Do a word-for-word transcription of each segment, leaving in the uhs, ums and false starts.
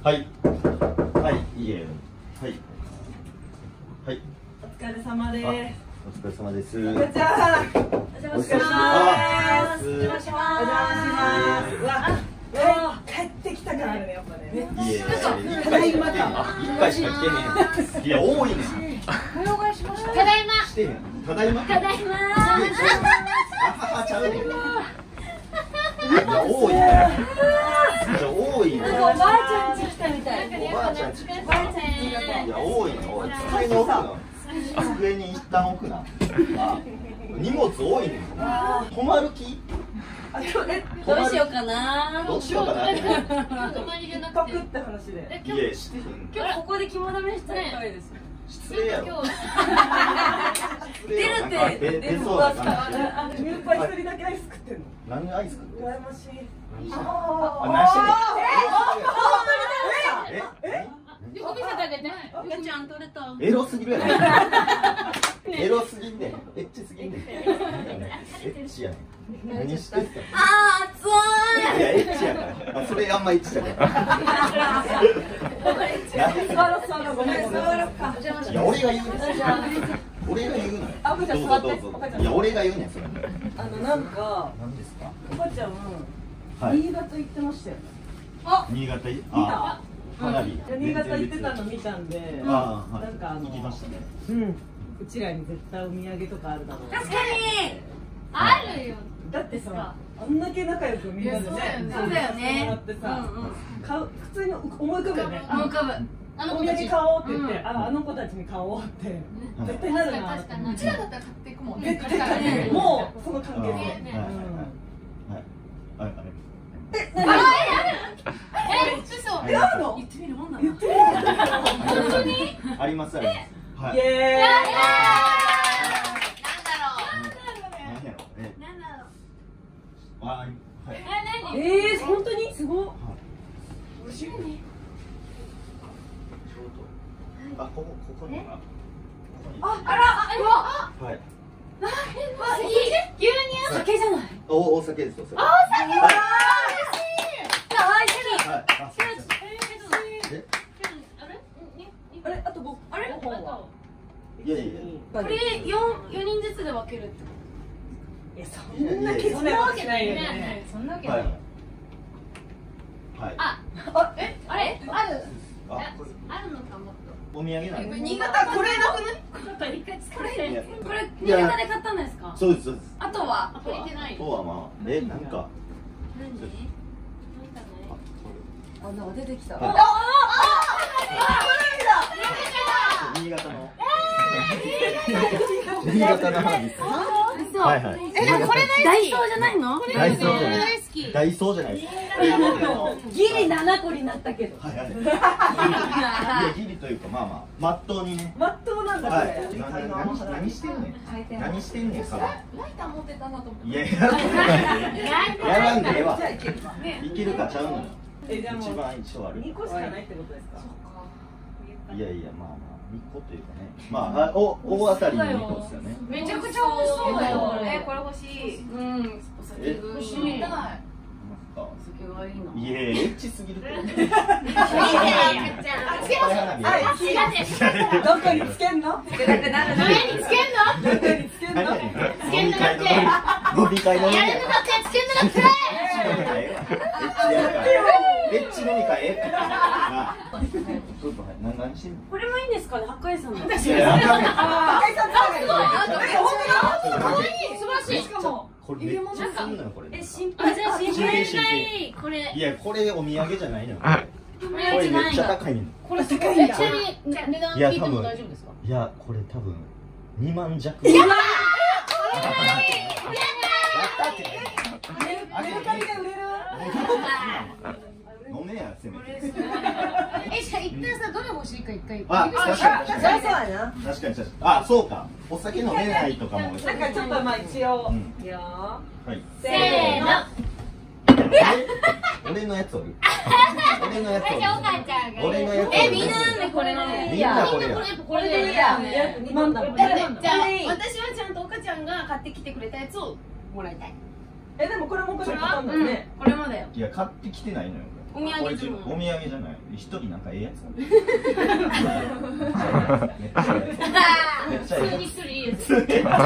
はい。はい、いいえ。はい。はい。 お疲れ様です。 お疲れ様です。 こんにちは。お邪魔します。お邪魔します。うわ、帰ってきた感あるね、やっぱね。 いえ、ただいまか。一回しか来てへん。いや、多いね。 ご用替えしました。ただいま。 してへん。ただいま。 ただいま。 あははちゃうねん。いや、多いね。多いね。 おばあちゃん家来たみたい。 おばあちゃん家。 おばあちゃん。 いや、多いね。机の奥な。机に一旦置くな。荷物多いね。泊まる気？ どうしようかな。 どうしようかな。 泊まりじゃなくて。 パクって話で。 いや、してへん。 今日ここで肝試ししたいです。 失礼やろ。 出るって出出そうだから。 ミルパイ一人だけアイス食ってんの。 何アイス食ってんの？ 羨ましい。 あ、何してんの？え？え？ お店食べて。赤ちゃん取れた。 エロすぎるやろ。エロすぎんねん。エッチすぎんねん。エッチやねん。何してんの？ あー、熱い。 いや、エッチやから。それあんまエッチだから。 座ろう座ろうごめん座ろうか。 いや、俺が言うねん。俺が言うのよ。 あ、おばちゃん座って。 いや、俺が言うねん、それ。 あのなんか何ですか？ おばちゃん新潟行ってましたよね。 あ、 新潟い、 見た？ あ、かなり。 新潟行ってたの見たんで、 ああ、はい。 なんかあの行きましたね。 うん、うちらに絶対お土産とかあるだろう。 確かに。あるよ。 だってさ、あんだけ仲良くみんなでね、 そうだよね。 もらってさ、買う普通に思い浮かぶよね。 思い浮かぶ。 お土産買おうって言って、あ、あの子たちに買おうって絶対なるな。 確かに。うちらだったら買っていくもんね。 絶対買ってもうその関係性。 はい。はい。 え、あれある？え、嘘。 え、あるの？ 言ってみるもんなの。 言ってみる。 本当に？ ありますあります。はい。 イエーイ。 なんだろう。え、 なんだろう。 あ、はい。 え、何？ ええ、本当にすごい。 あ、ここ、ここに。あ、 あら、あ、 はい。 わ、いい。牛乳？酒じゃない。 お、お酒です。お酒。 あ、お酒。あ、嬉しい。可愛い。 はい。あ、すいません。え？ あれ、あと僕、 あれ？ いやいやいや。 これ四四人ずつで分けるってこいや、そんなケチなわけないよね。 と？そんなわけは。 ないい。 はい。 あ、 あ、 え、あれ？ある？ あ、これあるのかもっと。 お土産なんで。 新潟これなくない？ 一回使って。 いやこれ新潟で買ったんですか？ そうですそうです。 あとは足りてない。 あとはまあ、え、なんか。 何？ あ、なんか出てきた。 はい新潟の。新潟の花火。はいはい。 え、でもこれダイソーじゃないの？ ダイソーじゃない。 大好き。 ダイソーじゃないです。 ギリ七個になったけど。 はいはい。いや、ギリというか、まあまあ、まっとうにね。 まっとうなんだこはい。 れ。 なな何何してんねん。何してんねん、さ。 ライター持ってたなと思って。 いや、やらんやらんでええわ。 じゃあいけるか。 いけるかちゃうのよ。 え、じゃあもう一番一応ある。 二個しかないってことですか？ いやいや、まあまあ、二個というかね。まあ、お、大当たりの二個ですよね。 めちゃくちゃ美味しそうだよ。え、これ欲しい。うん。お酒欲しい。 なんか。 お酒がいいの。 いや、エッチすぎるって。 いいね、赤ちゃん。つけます。 はい、どこにつけんの？つけなくなる。 何につけんの？ どこにつけんの？ 飲み会の飲み会のやるんだってつけんだって。 エッチ飲み会ええか。ちょっとはい、何してんの？ これもいいんですかね、八海山の。 いや、あかんねん。 あ、赤井さんつながり。 あ、可愛い、素晴らしい。しかも。 これめっちゃすんのよこれ。 え、新品。あ、じゃあ新品がいい。これ。 いや、これお土産じゃないのよ。ここれめっちゃ高いねん。 これ高いんだ。ちなみに値段聞いても大丈夫ですか？ いや、これ多分二万弱。 やばい。 メルカリで売れる？ 飲めや、せめて。 え、じゃあ一旦さ、どれ欲しいか一回。 あ、確かに。 そうやな。 確かに確かに。あ、そうか。お酒飲めないとかも。 なんかちょっとまあ一応。いやはい。 せーの。 俺のやつおる。俺のやつおる。俺のやつ。 え、みんななんでこれなの？ みんなこれや。 これでいいや。 二万だもん。 じゃあ私はちゃんと岡ちゃんが買ってきてくれたやつをもらいたい。 え、でもこれもこれも買ったんだよね。 これもだよ。 いや、買ってきてないのよ。 お土産じゃん。 お土産じゃない。一人なんかええやつ。めっちゃええ。 普通に一人いいやつ。 普通に。 なん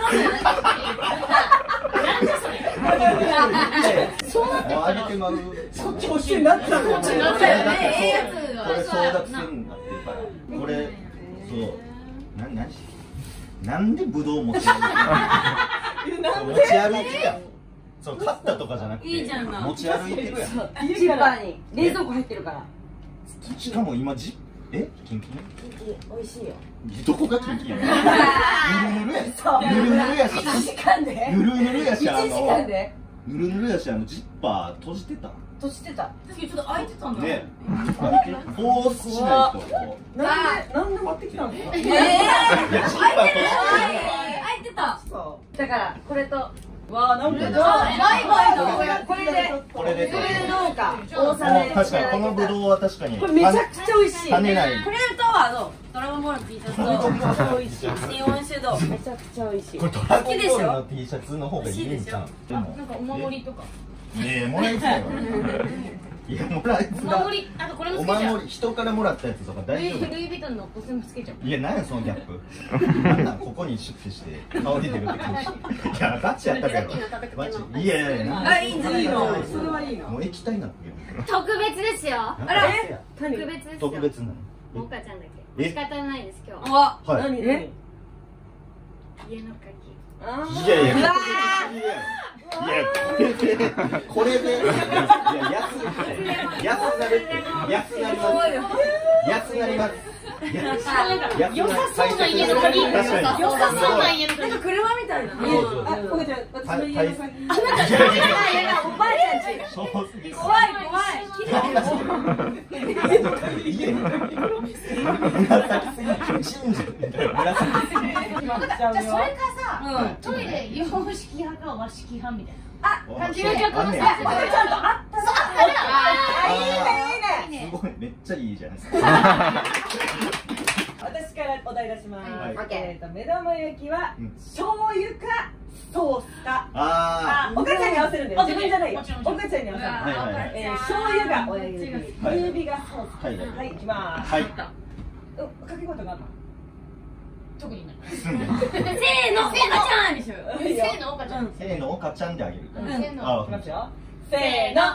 でそれ。そうなってもうあげてまう。 そっち欲しいなったの。 なったよね。ええやつが。 これ争奪戦になってるから。これそう。な何？なんでブドウ持ち歩いてる？持ち歩いてるやん。そう買ったとかじゃなくて。 いいじゃんな。 持ち歩いてるやん。 ジッパーに冷蔵庫入ってるから。 しかも今じえキンキン？ 美味しいよ。 どこがキンキンやねん。ぬるぬるやし。 そう。 ぬるぬるやし。 いちじかんで。 ぬるぬるやし。 いちじかんで。 ぬるぬるやし、あのジッパー閉じてた。 閉じてた。 確かにちょっと開いてたんだ。 ね。こうしないとこう。 なんでなんで持ってきたんですか。 ええ。 いやジッパー閉じてる。 開いてた。 そだからこれとう。わあなんかバイバイだ。 これでこれで。 それで農家大もう阪で。 確かにこのブドウは確かに。 これめちゃくちゃ美味しい。 種ない。 これとはどう？ドラゴンボールの T シャツとめちゃくちゃ美味しい。 日本酒と。 めちゃくちゃ美味しい。 これドラゴンボールの T シャツの方がいいんじゃん。でもなんかお守りとか。 ねえもらいつらいわ。いやもらいつおらい。 守り、あとこれもおつけちゃう。 守り人からもらったやつとか大丈夫。 ルイ・ヴィトンのコスメつけちゃう。 いや何やそのギャップ。なんなんここにシュッてして顔出てるって感じ。いやガチやったけど。マジ。いやいやいや。 あいいのいいの。それはいいの。 もう液体になってる。 特別ですよ。 あら特別ですよ。 特別なの。 モカちゃんだえけ。仕方ないです今日。 わはい。 何？ 家の鍵。 あいやいや。いやこれでこれでいや安安なるって安なります安なります良さそうな家の鍵。良さそうな家の鍵。 なんか車みたいなね。あ、おばちゃん、私の家の鍵。 あ、なんかいやいやおばあちゃんち。 そうすぎる怖い怖い。綺麗。 家紫すぎる真珠みたいな紫すぎるじゃあそれかさ、トイレ洋式派か和式派みたいな。あ、感じる曲もさ、ちゃんとあったさ。 あ、いいねいいね。 すごいめっちゃいいじゃないですか。 私からお題出します。 はいえっと目玉焼きは醤油かソースか。 ああ、お母ちゃんに合わせるんだよ。自分じゃないよ。 もちろんお母ちゃんに合わせる。 はいはいはいえー、醤油が親指、小指がソース。 はいはいはい、いきます。 はい掛け事があるの。 特にない。 住んでるせーの、岡ちゃんにしよう。せーの、岡ちゃん。 せーの岡ちゃんであげるせーの。 あいきますよ。せーの、岡ちゃん。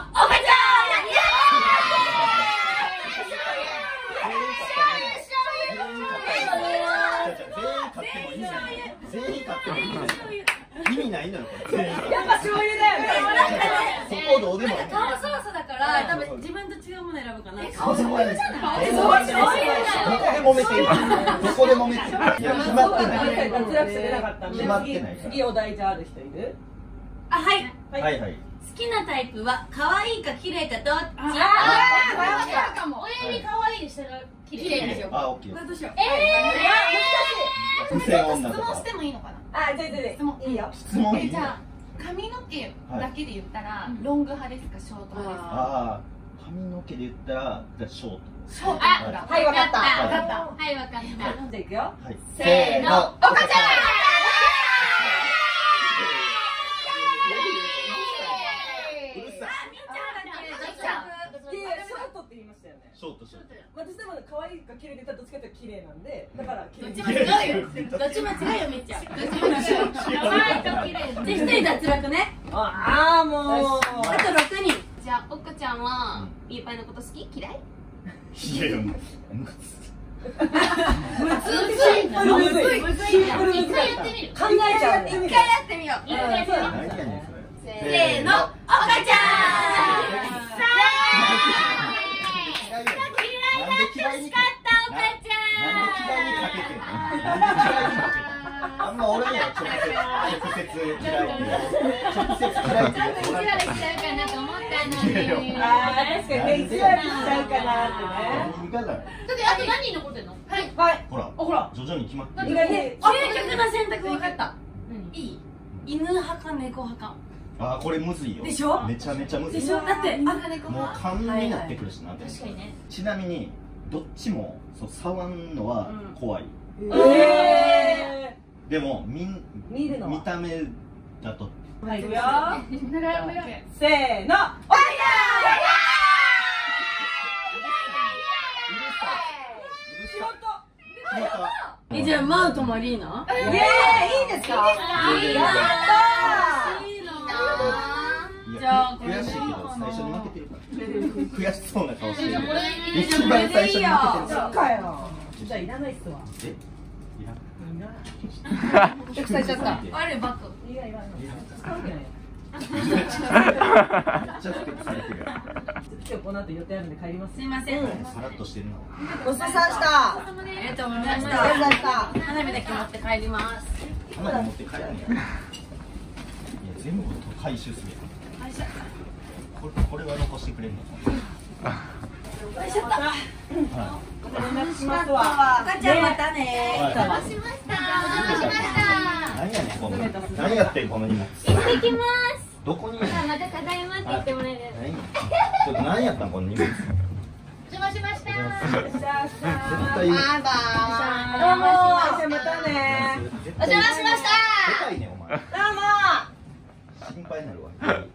全員買ってもいいんだよ。意味ないのよこれ。 やっぱ醤油だよね。 そこどうでもいい。 顔ソースだから、多分自分と違うもの選ぶかな。 顔醤油じゃない。 え、そう醤油だよ。 どこで揉めてる。どこで揉めてる。いや決まってない。 脱落者出なかったんで。 決まってないから次お題じゃある人いる？ あ、はい。 はいはい。 好きなタイプは可愛いか綺麗かどっち？ あー、迷ったかも。 親指可愛いでしたら綺麗でしょ。 あ、オッケー。 これどうしよう。 え不正女とか質問してもいいのかな。 あ、じゃあじゃあいいよ。 質問いいえ、じゃあ髪の毛だけで言ったらロング派ですかショート派ですか？ ああ、髪の毛で言ったらじゃあショート。 ショート。 あ、はい、わかった。 わかった。はい、わかった。 じゃあいくよ。 はい。 せーの、岡ちゃん。 うるさい。 いやいや、ショートって言いましたよね。 ショートショート。 私でも可愛いか綺麗で言ったらどっちかというと綺麗なんで、だから綺麗。 どっちも違うよ。どっちも違うよ、めっちゃ。どっちも違う。可愛いと綺麗。じゃあ一人脱落ね。 ああ、もう。 あと六人。じゃあ、奥ちゃんは、いっぱいのこと好き？嫌い？ いやいや、もう。 むずいな。むずい。むずい。一回やってみる。 考えちゃう。 一回やってみよう。一回やってみよう。 何やねんそれ。 せーの、岡ちゃん。さあ。 なんで嫌いにかった岡ちゃん。 なんで嫌いにかけてんの？なんで嫌いにかけてんの？あんま俺には直接直接嫌いって直接嫌いって言う意地悪しちゃうかなと思ったのに。 ああ、確かにね、意地悪しちゃうかなってね。 何がだよ。 だってあと何人残ってんの？はい。 はい。 ほら、 あ、ほら。 徐々に決まってる。 意外に。 究極な選択分かった。いい？犬派か猫派か。 あーこれむずいよ。 でしょ？ めちゃめちゃむずい。 でしょ？だって犬派猫もう派。 勘になってくるしな。 確かにね。 ちなみにどっちもそう触んのは怖い。 えでも見ん見るのは見た目だと。 ー。はい、いくよ。 並ぶよ。 せーの。おいやー。 え、じゃあマウとマリーナ？ ええ、いいですか？ いいな。 やったいいな。 じゃあ悔しいけど最初に負けてるから悔しそうな顔してる一番最初に負けてるそっかよ。じゃあいらないっすわ。 えいらん期待しちゃった。 あれバッグ。 いやいらない。使うわけないよ。 めっちゃスペックされてるやん今日この後予定あるんで帰ります。 すいません。 さらっとしてるなごちそうさまでした。 ありがとうございましごちそうさまでした。 花火だけ持って帰ります。 花火持って帰らんやんいや全部回収するやんこれこれは残してくれんの会社だ。 連絡しますわ。 赤ちゃんまたね。 はいお邪魔しました。お邪魔しました。 何やねんこの何やってんこの荷物行ってきます。 どこにまたただいまって言ってもらえる。 何ちょっと何やったんこの荷物お邪魔しました。 絶対言うバイバイ。 どうも。またね。 絶お邪魔しました。 でかいねお前どうも。 心配になるわ